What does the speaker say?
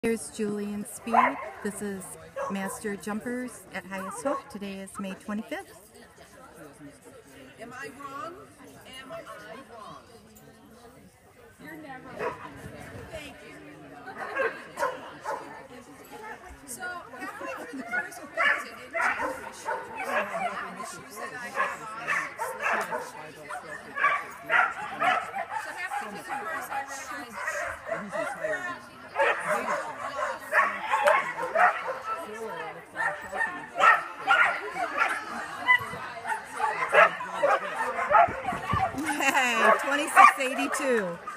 Here's Julian Speed. This is Master Jumpers at Highest Hope. Today is May 25th. Am I wrong? Am I wrong? You're never wrong. Thank you. So, halfway through the first phase, I didn't change my shoes. And the shoes that I have on slipped. So, halfway through the first, I realized. Hey, 2682.